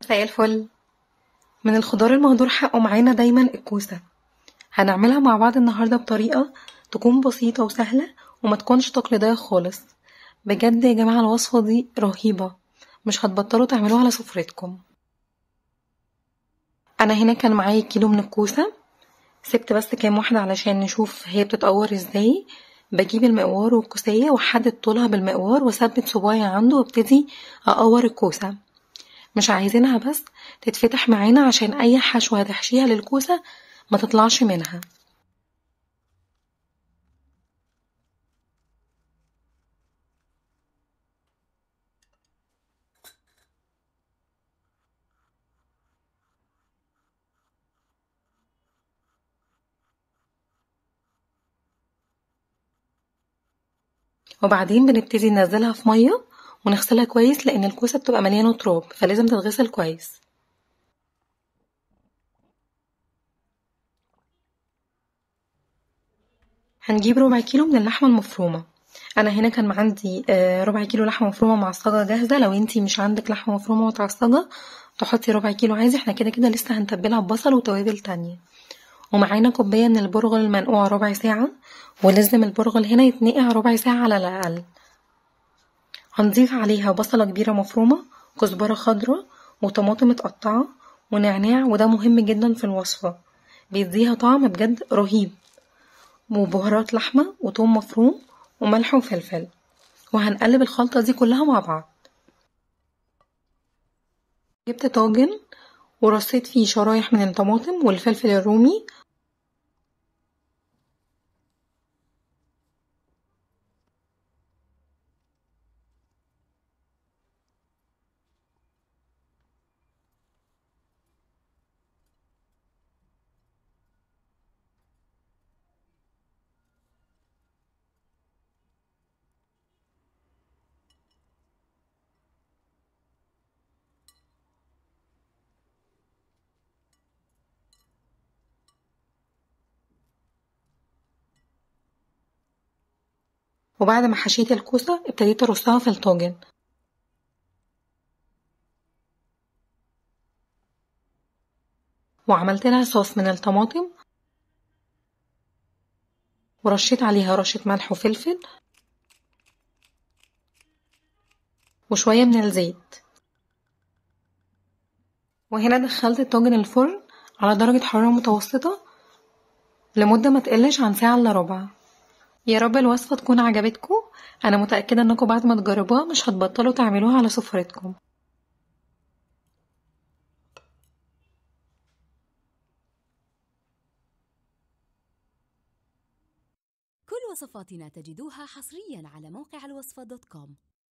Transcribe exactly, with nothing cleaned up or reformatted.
مساء الفل. من الخضار المهدور حقه معانا دايما الكوسة. هنعملها مع بعض النهاردة بطريقة تكون بسيطة وسهلة وما تكونش تقليدية خالص. بجد يا جماعة الوصفة دي رهيبة، مش هتبطلوا تعملوها على سفرتكم. انا هنا كان معايا كيلو من الكوسة، سبت بس كام واحدة علشان نشوف هي بتتقور ازاي. بجيب المقوار والكوسية واحدد طولها بالمقوار واثبت صباعي عنده وابتدي اقور الكوسة. مش عايزينها بس تتفتح معانا عشان اي حشوة هتحشيها للكوسة ما تطلعش منها. وبعدين بنبتدي ننزلها في مية ونغسلها كويس لان الكوسة بتبقى مليانة تراب فلازم تتغسل كويس. هنجيب ربع كيلو من اللحمة المفرومة. انا هنا كان عندي ربع كيلو لحمة مفرومة معصجة جاهزة. لو انتي مش عندك لحمة مفرومة متعصجة تحطي ربع كيلو عادي، احنا كده كده لسه هنتبلها ببصل وتوابل تانية. ومعانا كوباية من البرغل المنقوع ربع ساعة، ولازم البرغل هنا يتنقع ربع ساعة على الأقل. هنضيف عليها بصلة كبيرة مفرومة، كزبرة خضراء، وطماطم متقطعة، ونعناع، وده مهم جدا في الوصفة بيديها طعم بجد رهيب، وبهارات لحمة وتوم مفروم وملح وفلفل. وهنقلب الخلطة دي كلها مع بعض. جبت طاجن ورصيت فيه شرايح من الطماطم والفلفل الرومي، وبعد ما حشيت الكوسة ابتديت ارصها في الطاجن. وعملت لها صوص من الطماطم ورشيت عليها رشة ملح وفلفل وشوية من الزيت. وهنا دخلت الطاجن الفرن على درجة حرارة متوسطة لمدة ما تقلش عن ساعة الا ربع. يا رب الوصفة تكون عجبتكم، انا متأكدة انكم بعد ما تجربوها مش هتبطلوا تعملوها على سفرتكم. كل وصفاتنا تجدوها حصريا على موقع الوصفة دوت كوم.